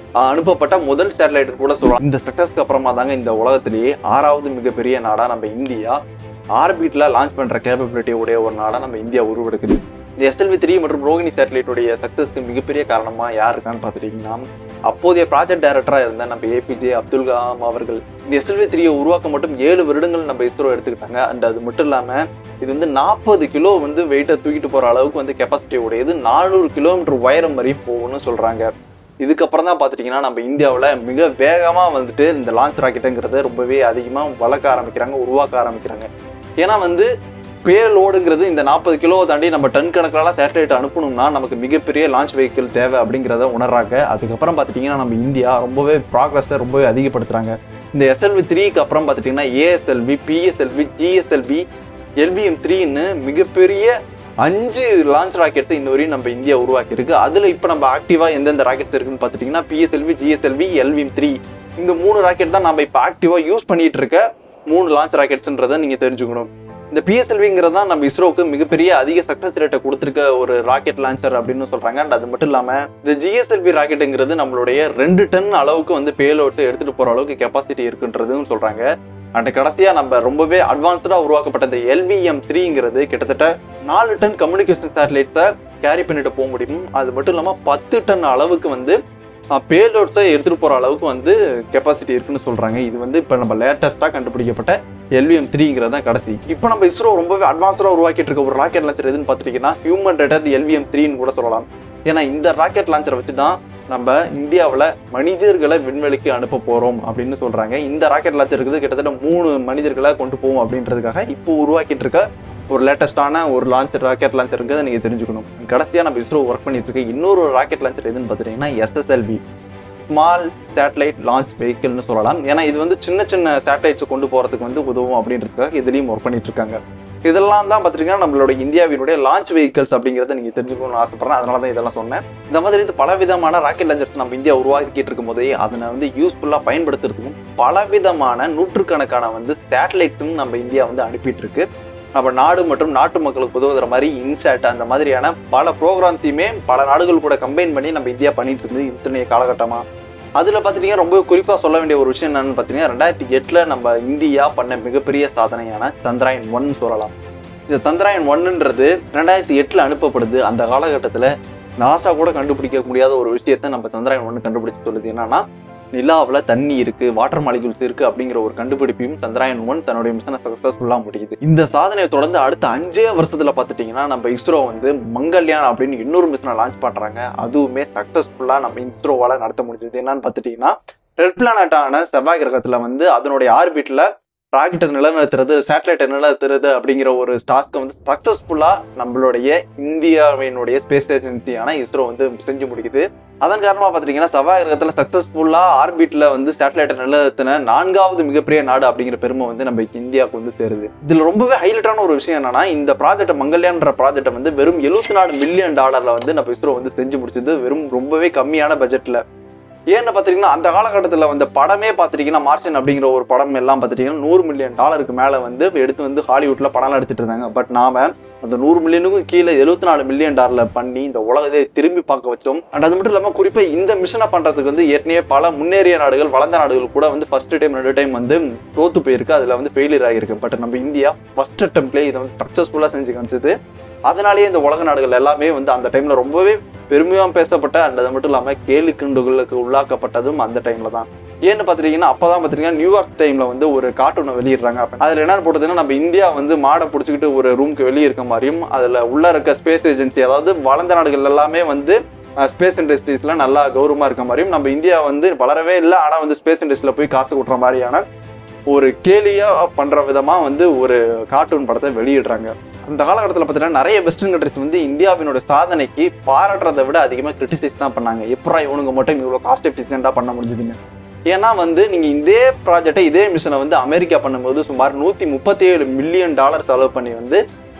அனுப்பப்பட்ட முதல் சேட்டலைட் கூட சொல்லலாம். இந்த சக்சஸ்க்கு அப்புறமா தாங்க இந்த உலகத்திலேயே ஆறாவது மிகப்பெரிய நாடா நம்ம இந்தியா ஆர்பிட்ல லான்ச் பண்ற கேப்பபிலிட்டி உடைய ஒரு நாடா நம்ம இந்தியா உருவெடுக்குது. இந்த எஸ்எல்வி த்ரீ மற்றும் ரோகிணி சேட்டலைட்டுடைய சக்சஸ்க்கு மிகப்பெரிய காரணமா யார் இருக்கான்னு பாத்துட்டீங்கன்னா அப்போதைய ப்ராஜெக்ட் டைரக்டரா இருந்த நம்ம ஏபிஜே அப்துல் கலாம் அவர்கள். இந்த எஸ்எல்வி த்ரீயை உருவாக்க மட்டும் ஏழு வருடங்கள் நம்ம இஸ்ரோ எடுத்துக்கிட்டாங்க. அண்ட் அது மட்டும் இல்லாம இது வந்து நாற்பது கிலோ வந்து வெயிட்டை தூக்கிட்டு போற அளவுக்கு வந்து கெப்பாசிட்டி உடையது. நானூறு கிலோமீட்டர் உயரம் வரையும் போகும்னு சொல்றாங்க. இதுக்கப்புறம் தான் பாத்துட்டீங்கன்னா நம்ம இந்தியாவில் மிக வேகமா வந்துட்டு இந்த லான்ச் ராக்கெட்டுங்கிறத ரொம்பவே அதிகமா வளர்க்க ஆரம்பிக்கிறாங்க, உருவாக்க ஆரம்பிக்கிறாங்க. ஏன்னா வந்து பேலோடுங்கிறது இந்த நாற்பது கிலோ தாண்டி நம்ம டன் கணக்கிலாம் சேட்டலைட் அனுப்பணும்னா நமக்கு மிகப்பெரிய லான்ச் வெஹிக்கிள் தேவை அப்படிங்கிறத உணர்றாங்க. அதுக்கப்புறம் பார்த்துட்டிங்கன்னா நம்ம இந்தியா ரொம்பவே ப்ராக்ரஸை ரொம்பவே அதிகப்படுத்துறாங்க. இந்த எஸ்எல்வி த்ரீக்கு அப்புறம் பார்த்துட்டிங்கன்னா ஏஎஸ்எல்வி, பிஎஸ்எல்வி, ஜிஎஸ்எல்வி, எல்விஎம் த்ரீன்னு மிகப்பெரிய அஞ்சு லான்ச் ராக்கெட்ஸ் இன்ன வரையும் நம்ம இந்தியா உருவாக்கி இருக்கு. அதுல இப்ப நம்ம ஆக்டிவா எந்தெந்த ராக்கெட்ஸ் இருக்குன்னு பாத்துட்டீங்கன்னா பிஎஸ்எல்வி, ஜிஎஸ்எல்வி, எல்விஎம் த்ரீ இந்த மூணு ராக்கெட் தான் நம்ம இப்ப ஆக்டிவா யூஸ் பண்ணிட்டு இருக்க மூணு லான்ச் ராக்கெட்ஸ்ன்றதை நீங்க தெரிஞ்சுக்கணும். இந்த பிஎஸ்எல்விங்கிறது தான் நம்ம இஸ்ரோக்கு மிகப்பெரிய அதிக சக்சஸ் ரேட்டை கொடுத்திருக்க ஒரு ராக்கெட் லான்ச்சர் அப்படின்னு சொல்றாங்க. அண்ட் அது மட்டும் இல்லாம இந்த ஜிஎஸ்எல்வி ராக்கெட்டுங்கிறது நம்மளுடைய ரெண்டு டன் அளவுக்கு வந்து பேலோட்ஸ் எடுத்துட்டு போற அளவுக்கு கெப்பாசிட்டி இருக்குன்றதுன்னு சொல்றாங்க. அண்ட் கடைசியா நம்ம ரொம்பவே அட்வான்ஸ்டா உருவாக்கப்பட்ட இந்த எல்விஎம் த்ரீங்கிறது கிட்டத்தட்ட நாலு டன் கம்யூனிகேஷன் சேட்டலைட்ஸை கேரி பண்ணிட்டு போக முடியும். அது மட்டும் இல்லாம பத்து டன் அளவுக்கு வந்து பேலோட்ஸை எடுத்துட்டு போற அளவுக்கு வந்து கெப்பாசிட்டி இருக்குன்னு சொல்றாங்க. இது வந்து இப்ப நம்ம லேட்டஸ்டா கண்டுபிடிக்கப்பட்ட எல்விஎம் த்ரீங்கிறது தான் கடைசி. இப்போ நம்ம இஸ்ரோ ரொம்பவே அட்வான்ஸ்டா உருவாக்கிட்டு இருக்க ஒரு ராக்கெட் லான்ச்சர் எதுன்னு பாத்துட்டீங்கன்னா ஹியூமன் ரேட்டட் எல்விஎம் த்ரீன்னு கூட சொல்லலாம். ஏன்னா இந்த ராக்கெட் லான்ச்சரை வச்சுதான் நம்ம இந்தியாவில் மனிதர்களை விண்வெளிக்கு அனுப்ப போறோம் அப்படின்னு சொல்றாங்க. இந்த ராக்கெட் லான்ச்சர் இருக்குது கிட்டத்தட்ட மூணு மனிதர்களை கொண்டு போவோம் அப்படின்றதுக்காக இப்போ உருவாக்கிட்டு இருக்க ஒரு லேட்டஸ்டான ஒரு லான்ச்சர் ராக்கெட் லான்ச்சர் இருக்கிறத நீங்க தெரிஞ்சுக்கணும். கடைசியா நம்ம இஸ்ரோ ஒர்க் பண்ணிட்டு இருக்க இன்னொரு ராக்கெட் லான்ச்சர் எதுன்னு பாத்தீங்கன்னா எஸ்எஸ்எல்வி, ஸ்மால் சேட்டலைட் லான்ச் வெஹிக்கிள்னு சொல்லலாம். ஏன்னா இது வந்து சின்ன சின்ன சேட்டலைட்ஸ் கொண்டு போறதுக்கு வந்து உதவும் அப்படின்றதுக்காக இதுலயும் ஒர்க் பண்ணிட்டு இருக்காங்க. இதெல்லாம் தான் பாத்தீங்கன்னா நம்மளோட இந்தியாவினுடைய லான்ச் வெஹிக்கிள்ஸ் அப்படிங்கறத நீங்க தெரிஞ்சுக்கணும்னு ஆசைப்படுறேன். அதனாலதான் இதெல்லாம் சொன்னேன். இந்த மாதிரி பல விதமான ராக்கெட் லான்ச்சர்ஸ் நம்ம இந்தியா உருவாக்கிட்டு இருக்கும் போதே அதனை வந்து யூஸ்ஃபுல்லா பயன்படுத்துறதுக்கும் பல விதமான நூற்றுக்கணக்கான வந்து சேட்டலைட்ஸும் நம்ம இந்தியா வந்து அனுப்பிட்டு இருக்கு. நம்ம நாடு மற்றும் நாட்டு மக்களுக்கு உதவுற மாதிரி இன்சாட் அந்த மாதிரியான பல ப்ரோக்ராம்ஸையுமே பல நாடுகள் கூட கம்பைன் பண்ணி நம்ம இந்தியா பண்ணிட்டு இருந்து இத்தனைய காலகட்டமா. அதுல பாத்தீங்கன்னா ரொம்ப குறிப்பா சொல்ல வேண்டிய ஒரு விஷயம் என்னன்னு பாத்தீங்கன்னா ரெண்டாயிரத்தி எட்டுல நம்ம இந்தியா பண்ண மிகப்பெரிய சாதனையான சந்திராயன் ஒன் சொல்லலாம். இந்த சந்திராயன் ஒன்னுன்றது ரெண்டாயிரத்தி எட்டுல அனுப்பப்படுது. அந்த காலகட்டத்துல நாசா கூட கண்டுபிடிக்க முடியாத ஒரு விஷயத்த நம்ம சந்திராயன் ஒன்னு கண்டுபிடிச்சு சொல்லுது. என்னன்னா நிலாவுல தண்ணி இருக்கு, வாட்டர் மாலிகுல்ஸ் இருக்கு அப்படிங்கிற ஒரு கண்டுபிடிப்பையும் சந்திராயன் ஒன் தன்னுடைய மிஷனை சக்சஸ்ஃபுல்லா முடியுது. இந்த சாதனையை தொடர்ந்து அடுத்த அஞ்சே வருஷத்துல பாத்துட்டீங்கன்னா நம்ம இஸ்ரோ வந்து மங்கள்யான் அப்படின்னு இன்னொரு மிஷனை லான்ச் பண்றாங்க. அதுவுமே சக்சஸ்ஃபுல்லா நம்ம இஸ்ரோவால நடத்த முடிஞ்சது. என்னன்னு பாத்துட்டீங்கன்னா ரெட் பிளானட்டான செவ்வாய் கிரகத்துல வந்து அதனுடைய ஆர்பிட்ல ராக்கெட்டை நிலநிறுத்துறது, சேட்டலைட்டை நிலநிறுத்துறது அப்படிங்கிற ஒரு டாஸ்க்கை வந்து சக்சஸ்ஃபுல்லா நம்மளுடைய இந்தியாவினுடைய ஸ்பேஸ் ஏஜென்சியான இஸ்ரோ வந்து செஞ்சு முடிக்குது. அதன் காரணமா பாத்தீங்கன்னா செவ்வாய் கிரகத்துல சக்சஸ்ஃபுல்லா ஆர்பிட்ல வந்து சேட்டலைட்டை நிலநிறுத்தின நான்காவது மிகப்பெரிய நாடு அப்படிங்கிற பெருமை வந்து நம்ம இந்தியாவுக்கு வந்து சேருது. இதுல ரொம்பவே ஹைலைட்டான ஒரு விஷயம் என்னன்னா இந்த ப்ராஜெக்ட் மங்கள்யான்ற ப்ராஜெக்ட் வந்து வெறும் எழுபத்தி நாலு மில்லியன் டாலர்ல வந்து நம்ம இஸ்ரோ வந்து செஞ்சு முடிச்சது, வெறும் ரொம்பவே கம்மியான பட்ஜெட்ல. ஏன்னு பாத்தீங்கன்னா அந்த காலகட்டத்துல வந்து படமே பாத்துட்டீங்கன்னா மார்ஷன் அப்படிங்கிற ஒரு படம் எல்லாம் பாத்துட்டீங்கன்னா நூறு மில்லியன் டாலருக்கு மேல வந்து எடுத்து வந்து ஹாலிவுட்ல படம் எடுத்துட்டு இருந்தாங்க. பட் நாம அந்த நூறு மில்லியனுக்கும் கீழே எழுபத்தி நாலு மில்லியன் டாலர்ல பண்ணி இந்த உலகத்தை திரும்பி பார்க்க வச்சோம். அண்ட் அது மட்டும் இல்லாம குறிப்பா இந்த மிஷனை பண்றதுக்கு வந்து ஏற்கனவே பல முன்னேறிய நாடுகள், வளர்ந்த நாடுகள் கூட வந்து ஃபர்ஸ்ட் டைம் ரெண்டு டைம் வந்து தோத்து போயிருக்கு, அதுல வந்து ஃபெயிலியர் ஆகிருக்கு. பட் நம்ம இந்தியா ஃபர்ஸ்ட் அட்டெம்ப்ட்லேயே இதை வந்து சக்சஸ்ஃபுல்லா செஞ்சு காமிச்சது. அதனாலேயே இந்த உலக நாடுகள் எல்லாமே வந்து அந்த டைம்ல ரொம்பவே பெருமையா பேசப்பட்ட, அண்ட் அது மட்டும் இல்லாம கேலி கிண்டுகளுக்கு உள்ளாக்கப்பட்டதும் அந்த டைம்ல தான். ஏன்னு பாத்தீங்கன்னா அப்பதான் பாத்தீங்கன்னா நியூயார்க் டைம்ல வந்து ஒரு கார்ட்டூனை வெளியிடுறாங்க. அதுல என்ன போட்டதுன்னா நம்ம இந்தியா வந்து மாடை புடிச்சுக்கிட்டு ஒரு ரூமுக்கு வெளியே இருக்க மாதிரியும், அதுல உள்ள இருக்க ஸ்பேஸ் ஏஜென்சி அதாவது வளர்ந்த நாடுகள் எல்லாமே வந்து ஸ்பேஸ் இண்டஸ்ட்ரீஸ்ல நல்லா கௌரவமா இருக்க மாதிரியும், நம்ம இந்தியா வந்து வளரவே இல்லை ஆனா வந்து ஸ்பேஸ் இண்டஸ்ட்ரியில போய் காசு கொட்டுற மாதிரியான ஒரு கேலியா பண்ற விதமா வந்து ஒரு கார்ட்டூன் படத்தை வெளியிடுறாங்க. அந்த காலகட்டத்தில் பார்த்தீங்கன்னா நிறைய வெஸ்டர்ன் கண்ட்ரிஸ் வந்து இந்தியாவினோட சாதனைக்கு பாராட்டுறதை விட அதிகமாக கிரிட்டிசைஸ் தான் பண்ணாங்க. எப்பரா இவனுங்க மட்டும் இவ்வளோ காஸ்ட் எஃபிஷியண்டா பண்ண முடிஞ்சதுன்னு. ஏன்னா வந்து நீங்க இதே ப்ராஜெக்டை இதே மிஷனை வந்து அமெரிக்கா பண்ணும்போது சுமார் நூத்தி முப்பத்தி ஏழு மில்லியன் டாலர் செலவு பண்ணி வந்து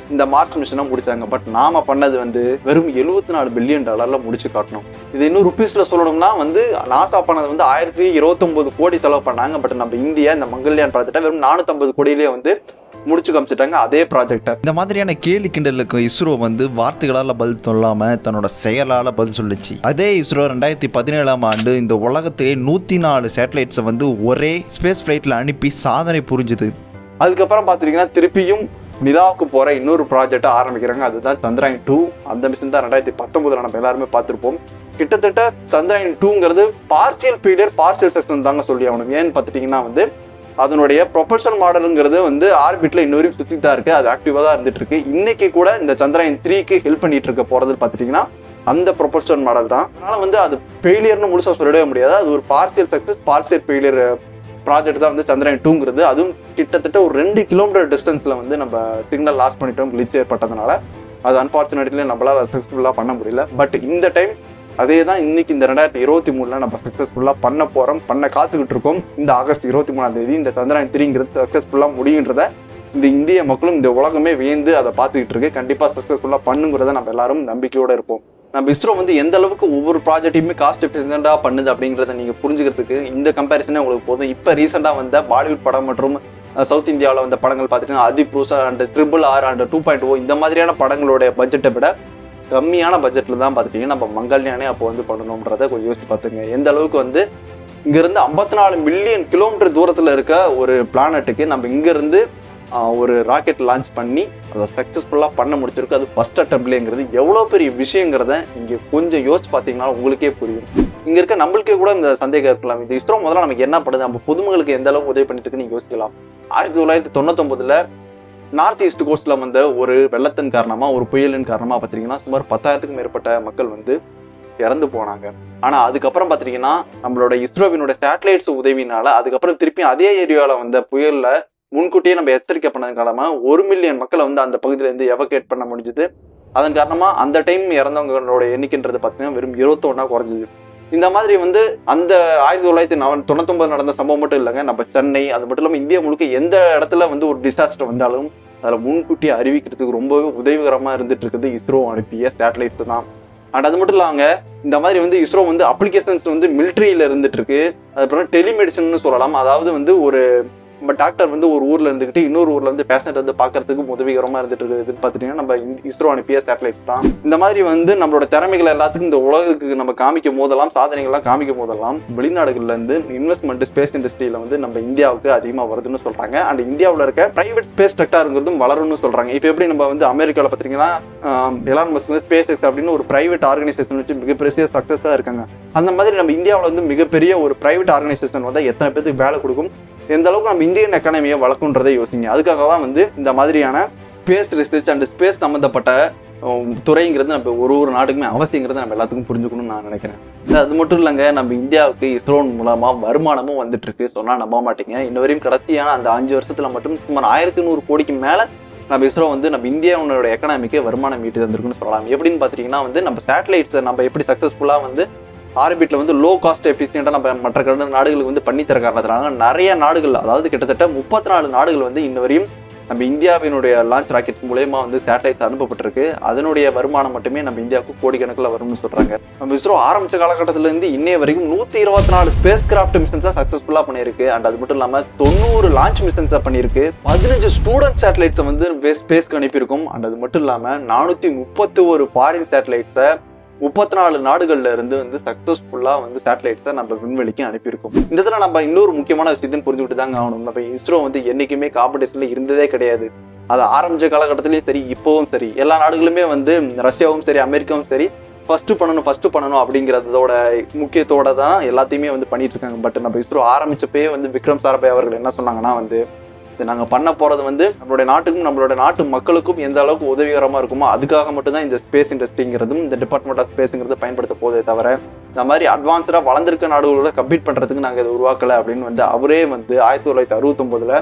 இந்த மார்ஸ் மிஷனை முடிச்சாங்க. பட் நாம பண்ணது வந்து வெறும் எழுபத்தி நாலு பில்லியன் டாலர்ல முடிச்சு காட்டணும். இது இன்னும் ருபீஸ்ல சொல்லணும்னா வந்து நாசா பண்ணது வந்து ஆயிரத்தி இருபத்தி ஒன்பது கோடி செலவு பண்ணாங்க. பட் நம்ம இந்தியா இந்த மங்கள்யான் ப்ராஜெக்டை வெறும் நானூத்தி ஐம்பது கோடியிலேயே வந்து முடிச்சு காமிச்சிட்டாங்க அதே ப்ராஜெக்டை. இந்த மாதிரியான கேள்வி கிண்டலுக்கு இஸ்ரோ வந்து வார்த்தைகளால் பதில் சொல்லாம தன்னோட செயலால் பதில் சொல்லிச்சு. அதே இஸ்ரோ ரெண்டாயிரத்தி பதினேழாம் ஆண்டு இந்த உலகத்திலே நூற்றி நாலு சேட்டலைட்ஸை வந்து ஒரே ஸ்பேஸ் ஃப்ளைட்டில் அனுப்பி சாதனை புரிஞ்சுது. அதுக்கப்புறம் பார்த்துட்டீங்கன்னா திருப்பியும் நிலாவுக்கு போகிற இன்னொரு ப்ராஜெக்டை ஆரம்பிக்கிறாங்க. அதுதான் சந்திராயன் டூ. அந்த மிஷன் தான் ரெண்டாயிரத்தி பத்தொன்பதுல நம்ம எல்லாருமே பார்த்துருப்போம். கிட்டத்தட்ட சந்திராயன் டூங்கிறது பார்சியல் ஃபீடர் பார்சியல் செக்ஷன் தாங்க சொல்லி ஆகணும். ஏன்னு பார்த்துட்டிங்கன்னா வந்து அதனுடைய ப்ரொபல்ஷன் மாடலுங்கிறது வந்து ஆர்பிட்ல இன்னொரு சுற்றி தான் இருக்கு, அது ஆக்டிவாக தான் இருந்துட்டு இருக்கு. இன்னைக்கு கூட இந்த சந்திராயன் த்ரீக்கு ஹெல்ப் பண்ணிட்டு இருக்க போறது பார்த்துட்டீங்கன்னா அந்த ப்ரொபல்ஷன் மாடல் தான். அதனால வந்து அது ஃபெயிலியர்னு முழுசா சொல்லவே முடியாது. அது ஒரு partial success partial failure project தான் வந்து சந்திராயன் டூங்கிறது. அதுவும் கிட்டத்தட்ட ஒரு ரெண்டு கிலோமீட்டர் டிஸ்டன்ஸ்ல வந்து நம்ம சிக்னல் லாஸ் பண்ணிட்டோம், கிளிச் ஏற்பட்டதுனால அது அன்பார்ச்சுனேட்லி நம்மளால சக்சஸ்ஃபுல்லா பண்ண முடியல. பட் இந்த டைம் அதே தான் இன்னைக்கு இந்த ரெண்டாயிரத்தி இருபத்தி மூணுல நம்ம சக்சஸ்ஃபுல்லா பண்ண போறோம், பண்ண காத்துக்கிட்டு இருக்கோம். இந்த ஆகஸ்ட் இருபத்தி மூணாம் தேதி இந்த சந்திராயன் த்ரீங்கிறது சக்சஸ்ஃபுல்லா முடியுன்றத இந்த இந்திய மக்களும் இந்த உலகமே வியந்து அதை பார்த்துக்கிட்டு இருக்கு. கண்டிப்பா சக்சஸ்ஃபுல்லா பண்ணுங்கிறத நம்ம எல்லாரும் நம்பிக்கையோட இருப்போம். நம்ம இஸ்ரோ வந்து எந்த அளவுக்கு ஒவ்வொரு ப்ராஜெக்டையுமே காஸ்ட் எஃபிஷியண்டா பண்ணுது அப்படிங்கிறத நீங்க புரிஞ்சுக்கிறதுக்கு இந்த கம்பேரிசனே உங்களுக்கு போதும். இப்ப ரீசெண்டா வந்த பாலிவுட் படம் மற்றும் சவுத் இந்தியாவில் வந்த படங்கள் பார்த்துட்டீங்கன்னா Adipurush and triple R and two point O இந்த மாதிரியான படங்களுடைய பட்ஜெட்டை விட கம்மியான பட்ஜெட்ல தான் பார்த்துட்டீங்கன்னா நம்ம மங்கள்யானே அப்போ வந்து பண்ணணும்ன்றத கொஞ்சம் யோசிச்சு பார்த்துங்க. எந்த அளவுக்கு வந்து இங்க இருந்து ஐம்பத்தி நாலு மில்லியன் கிலோமீட்டர் தூரத்துல இருக்க ஒரு பிளானட்டுக்கு நம்ம இங்க இருந்து ஒரு ராக்கெட் லான்ச் பண்ணி அதை சக்சஸ்ஃபுல்லா பண்ண முடிச்சிருக்கு. அது ஃபர்ஸ்ட் அட்டம்ப்லேங்கிறது எவ்வளவு பெரிய விஷயங்கிறத இங்க கொஞ்சம் யோசிச்சு பார்த்தீங்கன்னா உங்களுக்கே புரியும். இங்க இருக்க நம்மளுக்கே கூட இந்த சந்தேகம் இருக்கலாம், இந்த இஸ்ரோ முதல்ல நமக்கு என்ன பண்ணுது, நம்ம பொதுமக்களுக்கு எந்த அளவுக்கு உதவி பண்ணிட்டு இருக்குன்னு யோசிக்கலாம். ஆயிரத்தி தொள்ளாயிரத்தி தொண்ணூத்தி ஒன்பதுல நார்த் ஈஸ்ட் கோஸ்ட்ல வந்த ஒரு வெள்ளத்தின் காரணமா ஒரு புயலின் காரணமா பாத்தீங்கன்னா சுமார் பத்தாயிரத்துக்கும் மேற்பட்ட மக்கள் வந்து இறந்து போனாங்க. ஆனா அதுக்கப்புறம் பாத்தீங்கன்னா நம்மளோட இஸ்ரோவினுடைய சேட்டலைட்ஸ் உதவினால அதுக்கப்புறம் திருப்பி அதே ஏரியால வந்த புயல்ல முன்கூட்டியே நம்ம எச்சரிக்கை பண்ணது காரணமா ஒரு மில்லியன் மக்களை வந்து அந்த பகுதியில இருந்து எவகேட் பண்ண முடிஞ்சது. அதன் காரணமா அந்த டைம் இறந்தவங்களோட எண்ணிக்கைன்றது பாத்தீங்கன்னா வெறும் இருபத்தி ஒன்னா குறைஞ்சது. இந்த மாதிரி வந்து அந்த ஆயிரத்தி தொள்ளாயிரத்தி தொண்ணூத்தி ஒன்பது நடந்த சம்பவம் மட்டும் இல்லைங்க, நம்ம சென்னை அது மட்டும் இல்லாம இந்தியா முழுக்க எந்த இடத்துல வந்து ஒரு டிசாஸ்டர் வந்தாலும் அதில் முன்கூட்டியே அறிவிக்கிறதுக்கு ரொம்பவே உதவிகரமா இருந்துட்டு இருக்குது இஸ்ரோ அனுப்பிய சேட்டலைட்ஸ் தான். அண்ட் அது மட்டும் இல்லாம இந்த மாதிரி வந்து இஸ்ரோ வந்து அப்ளிகேஷன்ஸ் வந்து மிலிட்ரியில இருந்துட்டு இருக்கு. அதுக்கப்புறம் டெலிமெடிசன் சொல்லலாம். அதாவது வந்து ஒரு நம்ம டாக்டர் வந்து ஒரு ஊர்ல இருந்துகிட்டு இன்னொரு ஊர்ல இருந்து பேஷண்ட் வந்து பாக்குறதுக்கு உதவிகரமா இருந்துட்டு இருக்குதுன்னு பாத்துட்டீங்கன்னா நம்ம இஸ்ரோ அனுப்பிய சேட்டலைட்ஸ் தான். இந்த மாதிரி வந்து நம்மளோட திறமைகளை எல்லாத்துக்கும் இந்த உலகுக்கு நம்ம காமிக்கும் போதெல்லாம் சாதனைகள்லாம் காமிக்கும் போதெல்லாம் வெளிநாடுகள்ல இருந்து இன்வெஸ்ட்மெண்ட் ஸ்பேஸ் இண்டஸ்ட்ரியில வந்து நம்ம இந்தியாவுக்கு அதிகமா வருதுன்னு சொல்றாங்க. அண்ட் இந்தியாவில் இருக்க பிரைவேட் ஸ்பேஸ் செக்டாருங்கிறதும் வளரும்னு சொல்றாங்க. இப்ப எப்படி நம்ம வந்து அமெரிக்காவில் பாத்தீங்கன்னா எலான் மஸ்க் வந்து ஸ்பேஸ் எக்ஸ் அப்படின்னு ஒரு பிரைவேட் ஆர்கனைசேஷன் வச்சு மிகப்பெரிய சக்சஸா இருக்காங்க. அந்த மாதிரி நம்ம இந்தியாவில் வந்து மிகப்பெரிய ஒரு பிரைவேட் ஆர்கனைசேஷன் வந்து எத்தனை பேருக்கு வேலை கொடுக்கும், எந்த அளவுக்கு நம்ம இந்தியன் எக்கானமியை வளர்க்குன்றதை யோசிங்க. அதுக்காக தான் வந்து இந்த மாதிரியான ஸ்பேஸ் ரிசர்ச் அண்ட் ஸ்பேஸ் சம்பந்தப்பட்ட துறைங்கிறது நம்ம ஒரு ஒரு நாட்டுக்குமே அவசியங்கிறது நம்ம எல்லாத்துக்கும் புரிஞ்சுக்கணும்னு நான் நினைக்கிறேன். அது மட்டும் இல்லைங்க, நம்ம இந்தியாவுக்கு இஸ்ரோ மூலமா வருமானமும் வந்துட்டு இருக்கு, சொன்னா நம்ப மாட்டீங்க. இன்ன வரையும் கடைசியான அந்த அஞ்சு வருஷத்துல மட்டும் சுமார் ஆயிரத்தி நூறு கோடிக்கு மேல நம்ம இஸ்ரோ வந்து நம்ம இந்தியாவோட எக்கனாமிக்கு வருமானம் மீட்டு தந்திருக்குன்னு சொல்லலாம். எப்படின்னு பாத்தீங்கன்னா வந்து நம்ம சேட்டலைட்ஸ் நம்ம எப்படி சக்சஸ்ஃபுல்லா வந்து ஆர்பிட்ல வந்து லோ காஸ்ட் எஃபிஷியண்டா நம்ம மற்ற நாடுகளுக்கு வந்து பண்ணி தர காரணத்தினால நிறைய நாடுகள், அதாவது கிட்டத்தட்ட முப்பத்தி நாலு நாடுகள் வந்து இன்ன வரையும் நம்ம இந்தியாவினுடைய லான்ச் ராக்கெட் மூலமா வந்து சேட்டலைட்ஸ் அனுப்பப்பட்டிருக்கு. அதனுடைய வருமானம் மட்டுமே நம்ம இந்தியாவுக்கு கோடிக்கணக்கில் வரும்னு சொல்றாங்க. நம்ம இஸ்ரோ ஆரம்பிச்ச காலகட்டத்தில இருந்து இன்னைய வரைக்கும் நூத்தி இருபத்தி நாலு ஸ்பேஸ் கிராஃப்ட் மிஷன்ஸா சக்சஸ்ஃபுல்லா பண்ணிருக்கு. அண்ட் அது மட்டும் இல்லாம தொண்ணூறு லான்ச் மிஷன்ஸா பண்ணிருக்கு. பதினஞ்சு ஸ்டூடெண்ட் சேட்டலைட்ஸை வந்து ஸ்பேஸ்க்கு அனுப்பியிருக்கும். அண்ட் அது மட்டும் இல்லாம நானூத்தி முப்பத்தி ஒரு ஃபாரின் சேட்டலைட்ஸை முப்பத்தி நாலு நாடுகள்ல இருந்து வந்து சக்சஸ்ஃபுல்லா வந்து சேட்டலைட்ஸை நம்ம விண்வெளிக்கு அனுப்பியிருக்கோம். இந்த இடத்துல நம்ம இன்னொரு முக்கியமான விஷயத்தையும் புரிஞ்சுக்கிட்டு தாங்க ஆகணும். நம்ம இஸ்ரோ வந்து என்னைக்குமே காம்படிஷன்ல இருந்ததே கிடையாது. அது ஆரம்பிச்ச காலகட்டத்திலயும் சரி இப்பவும் சரி எல்லா நாடுகளுமே வந்து ரஷ்யாவும் சரி அமெரிக்காவும் சரி ஃபர்ஸ்ட் பண்ணணும் ஃபர்ஸ்ட் பண்ணணும் அப்படிங்கிறதோட முக்கியத்தோட தான் எல்லாத்தையுமே வந்து பண்ணிட்டு இருக்காங்க. பட் நம்ம இஸ்ரோ ஆரம்பிச்சப்பே வந்து விக்ரம் சாராபாய் அவர்கள் என்ன சொன்னாங்கன்னா வந்து நாங்க பண்ண போறது வந்து நம்மளுடைய நாட்டுக்கும் நம்மளோட நாட்டு மக்களுக்கும் எந்த அளவுக்கு உதவிகரமா இருக்குமோ அதுக்காக மட்டும்தான் இந்த ஸ்பேஸ் இண்டஸ்ட்ரிங்கிறதும் இந்த டிபார்ட்மெண்ட் ஆஃப் ஸ்பேஸ்ங்கிறது பயன்படுத்த போதே தவிர இந்த மாதிரி அட்வான்ஸ்டா வளர்ந்திருக்க நாடுகளோட கம்பீட் பண்றதுக்கு நாங்க இதை உருவாக்கல அப்படின்னு வந்து அவரே வந்து ஆயிரத்தி தொள்ளாயிரத்தி அறுபத்தி ஒன்பதுல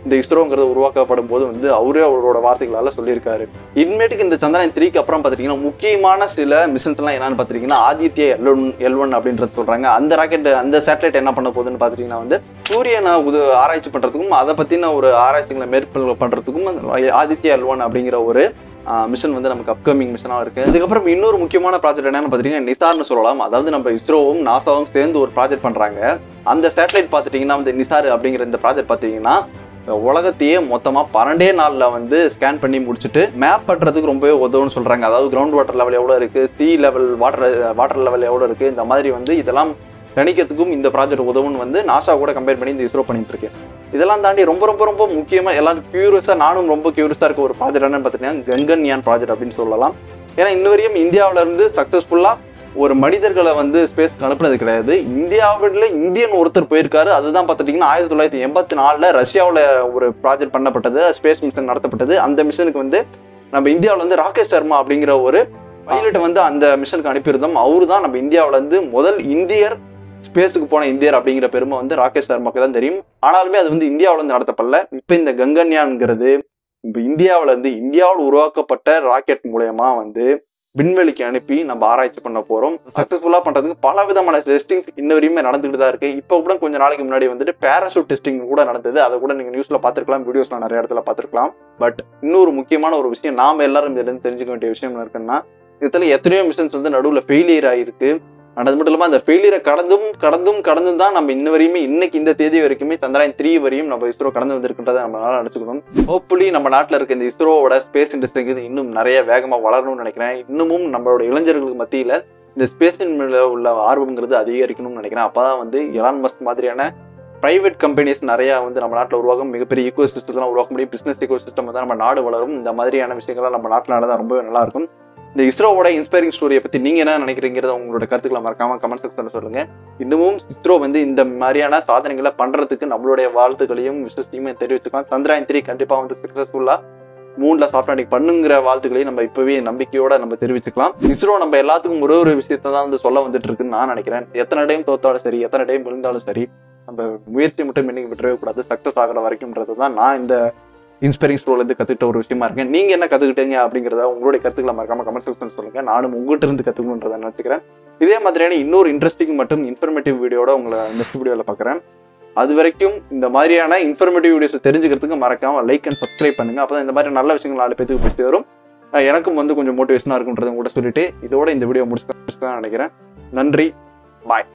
இந்த இஸ்ரோங்கிறது உருவாக்கப்படும் போது வந்து அவரே அவரோட வார்த்தைகளால சொல்லியிருக்காரு. இனிமேட்டுக்கு இந்த சந்திரயான் த்ரீக்கு அப்புறம் பாத்தீங்கன்னா முக்கியமான சில மிஷன்ஸ் எல்லாம் என்னன்னு பாத்தீங்கன்னா Aditya L one L one அப்படின்றது சொல்றாங்க. அந்த ராக்கெட் அந்த சேட்டலைட் என்ன பண்ண போகுதுன்னு பாத்தீங்கன்னா வந்து சூரியனை உது ஆராய்ச்சி பண்றதுக்கும் அதை பத்தின ஒரு ஆராய்ச்சிகளை மேற்கொள்ள பண்றதுக்கும் ஆதித்யா எல் ஒன் அப்படிங்கிற ஒரு மிஷன் வந்து நமக்கு அப்கமிங் மிஷனா இருக்கு. அதுக்கப்புறம் இன்னொரு முக்கியமான ப்ராஜெக்ட் என்னன்னு பாத்தீங்கன்னா நிசார்னு சொல்லலாம். அதாவது நம்ம இஸ்ரோவும் நாசாவும் சேர்ந்து ஒரு ப்ராஜெக்ட் பண்றாங்க. அந்த சேட்டலைட் பாத்துட்டீங்கன்னா வந்து நிசார் அப்படிங்கிற இந்த ப்ராஜெக்ட் பாத்தீங்கன்னா உலகத்தையே மொத்தமா பன்னெண்டே நாள்ல வந்து ஸ்கேன் பண்ணி முடிச்சுட்டு மேப் பண்றதுக்கு ரொம்பவே உதவுன்னு சொல்றாங்க. அதாவது கிரவுண்ட் வாட்டர் லெவல் எவ்வளவு இருக்கு, sea level water water level எவ்வளவு இருக்கு, இந்த மாதிரி வந்து இதெல்லாம் கணிக்கிறதுக்கும் இந்த ப்ராஜெக்ட் உதவுன்னு வந்து நாசா கூட கம்பேர் பண்ணி இந்த இஸ்ரோ பண்ணிட்டு இருக்கு. இதெல்லாம் தாண்டி ரொம்ப ரொம்ப ரொம்ப முக்கியமா எல்லாரும் கியூரியஸா, நானும் ரொம்ப கியூரியஸா இருக்க ஒரு ப்ராஜெக்ட் என்னன்னு பாத்தீங்கன்னா கங்கன்யான் ப்ராஜெக்ட் அப்படின்னு சொல்லலாம். ஏன்னா இன்ன வரையும் இந்தியாவில இருந்து சக்சஸ்ஃபுல்லா ஒரு மனிதர்களை வந்து ஸ்பேஸ்க்கு அனுப்புனது கிடையாது. இந்தியாவில இந்தியன் ஒருத்தர் போயிருக்காரு. அதுதான் பாத்துட்டீங்கன்னா ஆயிரத்தி தொள்ளாயிரத்தி எண்பத்தி நாலுல ரஷ்யாவில ஒரு ப்ராஜெக்ட் பண்ணப்பட்டது, ஸ்பேஸ் மிஷன் நடத்தப்பட்டது. அந்த மிஷனுக்கு வந்து நம்ம இந்தியாவில வந்து ராகேஷ் சர்மா அப்படிங்கிற ஒரு பைலட் வந்து அந்த மிஷனுக்கு அனுப்பியிருந்தோம். அவரு தான் நம்ம இந்தியாவில இருந்து முதல் இந்தியர் ஸ்பேஸுக்கு போன இந்தியர் அப்படிங்கிற பெருமை வந்து ராகேஷ் சர்மாக்கு தான் தெரியும். ஆனாலுமே அது வந்து இந்தியாவில இருந்து நடத்தப்படல. இப்ப இந்த கங்கன்யான்ங்கிறது இப்ப இந்தியாவில இருந்து இந்தியாவில் உருவாக்கப்பட்ட ராக்கெட் மூலயமா வந்து விண்வெளிக்கு அனுப்பி நம்ம ஆராய்ச்சி பண்ண போறோம். சக்சஸ்ஃபுல்லா பண்றதுக்கு பல விதமான டெஸ்டிங்ஸ் இன்ன வரையுமே நடந்துட்டு தான் இருக்கு. இப்ப கூட கொஞ்ச நாளைக்கு முன்னாடி வந்துட்டு பேராசூட் டெஸ்டிங் கூட நடந்தது. அதை கூட நீங்க நியூஸ்ல பாத்துருக்கலாம், வீடியோஸ்ல நிறைய இடத்துல பாத்துருக்கலாம். பட் இன்னொரு முக்கியமான ஒரு விஷயம் நாம எல்லாரும் இதுல இருந்து தெரிஞ்சுக்க வேண்டிய விஷயம் இருக்குன்னா, இதுல எத்தனையோ மிஷன்ஸ் வந்து நடுவுல ஃபெயிலியர் ஆயிருக்கு. அது மட்டும் இல்லாம அந்த ஃபெயிலியரை கடந்தும் கடந்தும் கடந்தும் தான் நம்ம இன்ன வரையுமே இன்னைக்கு இந்த தேதி வரைக்குமே சந்திரயான் த்ரீ வரையும் நம்ம இஸ்ரோ கடந்து வந்திருக்கின்றதை நம்மளால நினைச்சுக்கணும். ஹோப்ஃபுல்லி நம்ம நாட்டுல இருக்க இந்த இஸ்ரோவோட ஸ்பேஸ் இண்டஸ்ட்ரிக்கு இன்னும் நிறைய வேகமா வளரணும்னு நினைக்கிறேன். இன்னமும் நம்மளோட இளைஞர்களுக்கு மத்தியில இந்த ஸ்பேஸின் மேல உள்ள ஆர்வம்ங்கிறது அதிகரிக்கணும்னு நினைக்கிறேன். அப்பதான் வந்து எலான் மஸ்க் மாதிரியான பிரைவேட் கம்பெனிஸ் நிறைய வந்து நம்ம நாட்டில் உருவாகும், மிகப்பெரிய ஈகோ சிஸ்டம்லாம் உருவாக்க முடியும். பிசினஸ் ஈகோ சிஸ்டம் தான் நம்ம நாடு வளரும். இந்த மாதிரியான விஷயங்கள்லாம் நம்ம நாட்டில் நடந்தா ரொம்ப நல்லா இருக்கும். இந்த இஸ்ரோவோட இன்ஸ்பைரிங் ஸ்டோரியை பத்தி நீங்க என்ன நினைக்கிறீங்கிறத உங்களோட கருத்துக்களை மறக்காம கமெண்ட் செக்ஷன்ல சொல்லுங்க. இன்னமும் இஸ்ரோ வந்து இந்த மாதிரியான சாதனைகளை பண்றதுக்கு நம்மளுடைய வாழ்த்துக்களையும் விஷயத்தையுமே தெரிவிச்சுக்கலாம். சந்திரயான் த்ரீ கண்டிப்பா வந்து சக்சஸ்ஃபுல்லா மூன்ல சாஃப்ட் லேண்டிங் பண்ணுங்கிற வாழ்த்துக்களையும் நம்ம இப்பவே நம்பிக்கையோட நம்ம தெரிவிச்சுக்கலாம். இஸ்ரோ நம்ம எல்லாத்துக்கும் ஒரு ஒரு விஷயத்தை தான் வந்து சொல்ல வந்துட்டு இருக்குன்னு நான் நினைக்கிறேன். எத்தனை டைம் தோத்தாலும் சரி, எத்தனை டைம் விழுந்தாலும் சரி, நம்ம முயற்சி மட்டும் இன்னைக்கு விட்டுறவே கூடாது. சக்சஸ் ஆகிற வரைக்கும்ன்றது தான் நான் இந்த இன்ஸ்பைரிங் ஸ்டோரில இருந்து கத்துக்கிட்ட ஒரு விஷயமா இருக்கேன். நீங்க என்ன கத்துக்கிட்டீங்க அப்படிங்கிறத உங்களுடைய கருத்துக்களை மறக்காம கமெண்ட் செக்ஷன் சொல்லுங்க. நானும் உங்கள்கிட்ட இருந்து கத்துக்கணுன்றதை நினைச்சுக்கிறேன். இதே மாதிரியான இன்னொரு இன்ட்ரெஸ்டிங் மற்றும் இன்ஃபர்மேட்டிவ் வீடியோட உங்களை நெக்ஸ்ட் வீடியோல பாக்குறேன். அது வரைக்கும் இந்த மாதிரியான இன்ஃபர்மேட்டிவ் வீடியோஸ் தெரிஞ்சுக்கிறதுக்கு மறக்காம லைக் அண்ட் சப்ஸ்கிரைப் பண்ணுங்க. அப்பதான் இந்த மாதிரி நல்ல விஷயங்கள் நாலு பேருக்கு போய் சேரும். எனக்கும் வந்து கொஞ்சம் மோட்டிவேஷனா இருக்குன்றதை கூட சொல்லிட்டு இதோட இந்த வீடியோ முடிச்சுதான் நினைக்கிறேன். நன்றி, பாய்.